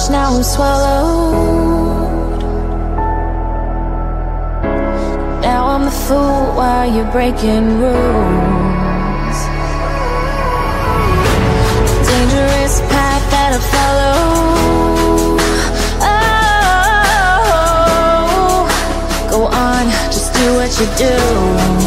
now I'm swallowed. Now I'm the fool while you're breaking rules. Dangerous path that I follow. Oh, go on, just do what you do.